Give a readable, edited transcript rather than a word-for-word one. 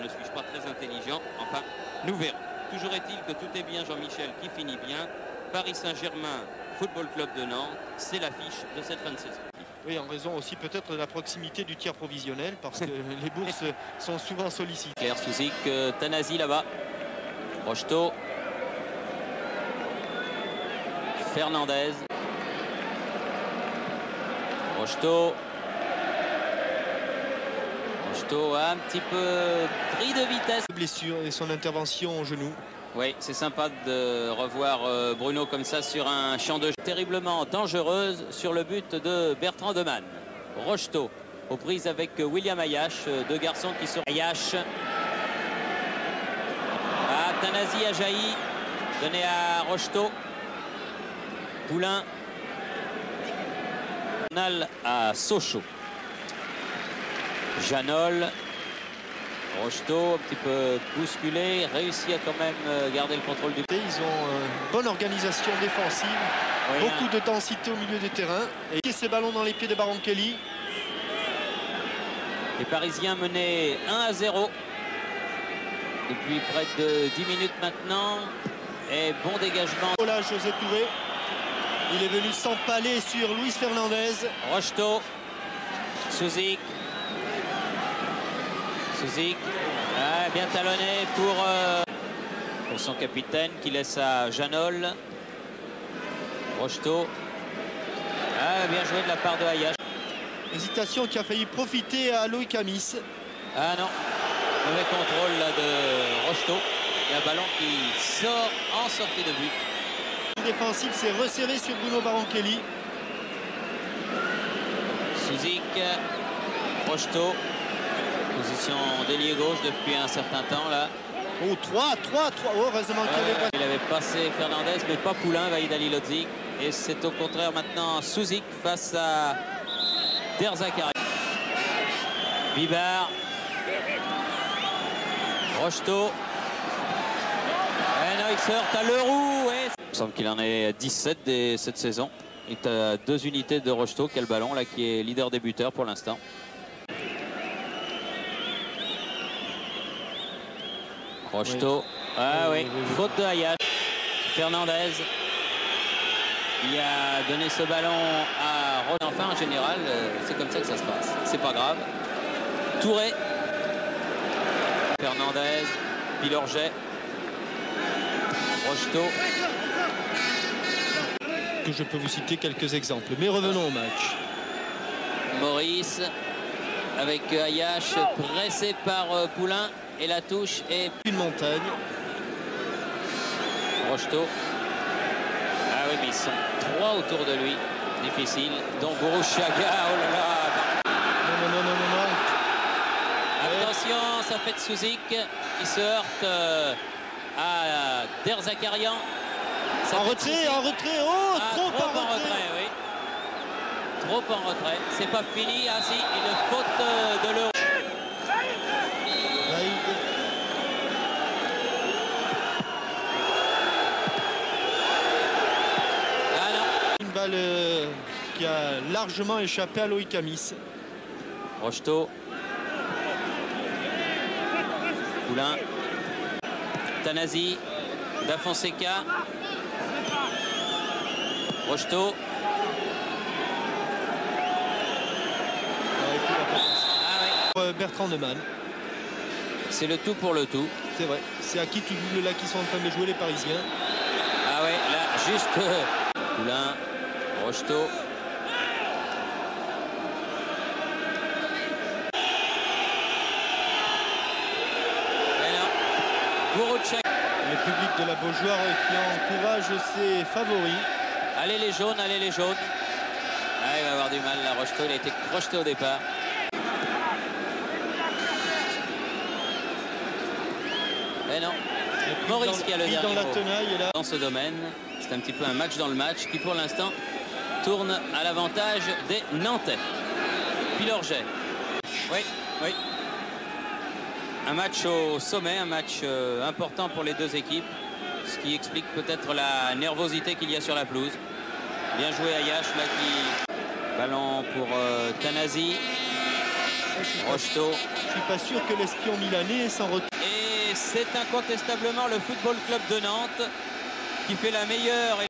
ne suis-je pas très intelligent? Enfin, nous verrons. Toujours est-il que tout est bien, Jean-Michel, qui finit bien. Paris Saint-Germain, Football Club de Nantes, c'est l'affiche de cette fin de saison. Oui, en raison aussi peut-être de la proximité du tir provisionnel, parce que les bourses sont souvent sollicitées. Claire Souzik, Tanasi là-bas. Rocheteau. Fernandez. Rocheteau. Rocheteau a un petit peu pris de vitesse. Blessure et son intervention au genou. Oui, c'est sympa de revoir Bruno comme ça sur un champ de jeu terriblement dangereuse sur le but de Bertrand Demann. Rocheteau aux prises avec William Ayache, deux garçons qui sont... Ayache. Ah, Tanasi a jailli, donné à Rocheteau. Poulain. À Sochaux. Janol. Rocheteau, un petit peu bousculé, réussit à quand même garder le contrôle du... Ils ont une bonne organisation défensive, oui, beaucoup de densité au milieu du terrain. Et ces ballons dans les pieds de Baronkeli. Les Parisiens menaient 1-0 depuis près de 10 minutes maintenant. Et bon dégagement. Là, José Touré. Il est venu s'empaler sur Luis Fernandez. Rocheteau. Souzik. Souzik. Ah, bien talonné pour son capitaine qui laisse à Janol. Rocheteau. Ah, bien joué de la part de Ayache. Hésitation qui a failli profiter à Loïc Amis. Ah non, mauvais contrôle là de Rocheteau. Et un ballon qui sort en sortie de but. Le défensif s'est resserré sur Bruno Baronkeli. Souzik, Rocheteau. Position d'ailier gauche depuis un certain temps là. Oh, 3. Oh, heureusement qu'il avait passé Fernandez, mais pas Poulain, Vahid Halilhodžić. Et c'est au contraire maintenant Souzik face à Der Zakarian. Bibar. Rocheteau. Et non, il sort à Leroux. Et... Il me semble qu'il en est 17 cette saison. Il est à 2 unités de Rocheteau, qui a le ballon là, qui est leader débuteur pour l'instant. Rocheteau. Oui. Ah oui, faute de Ayache. Fernandez. Il a donné ce ballon à Rocheteau. Enfin, en général, c'est comme ça que ça se passe. C'est pas grave. Touré. Fernandez. Pilorget. Rocheteau. Que je peux vous citer quelques exemples. Mais revenons au match. Maurice. Avec Ayache pressé par Poulain. Et la touche est une montagne. Rocheteau. Ah oui, mais ils sont 3 autour de lui. Difficile. Donc Bourrouchaga. Oh là là. Non. Attention, ça fait de Souzik. Il se heurte à Der Zakarian. En retrait. Oh, trop en retrait. Oui. Trop en retrait. C'est pas fini. Ah si, une faute de Leroux. Une balle qui a largement échappé à Loïc Amis. Rocheteau. Poulain. Tanasi. Da Fonseca. Rocheteau. Bertrand Demann. C'est le tout pour le tout. C'est vrai. C'est à qui tout double là qui sont en train de jouer les Parisiens. Ah ouais, là, juste Poulain, Rocheteau. Le public de la Beaujoire qui encourage ses favoris. Allez les jaunes, allez les jaunes. Ah, il va avoir du mal là, Rocheteau, il a été projeté au départ. Mais non, Maurice qui a le dernier mot dans ce domaine. C'est un petit peu un match dans le match qui pour l'instant tourne à l'avantage des Nantais. Pilorget. Oui. Un match au sommet, un match important pour les deux équipes. Ce qui explique peut-être la nervosité qu'il y a sur la pelouse. Bien joué Ayache là qui... Ballon pour Tanasi. Rocheteau. Je suis pas sûr que l'espion milanais s'en retrouve. Et c'est incontestablement le Football Club de Nantes qui fait la meilleure.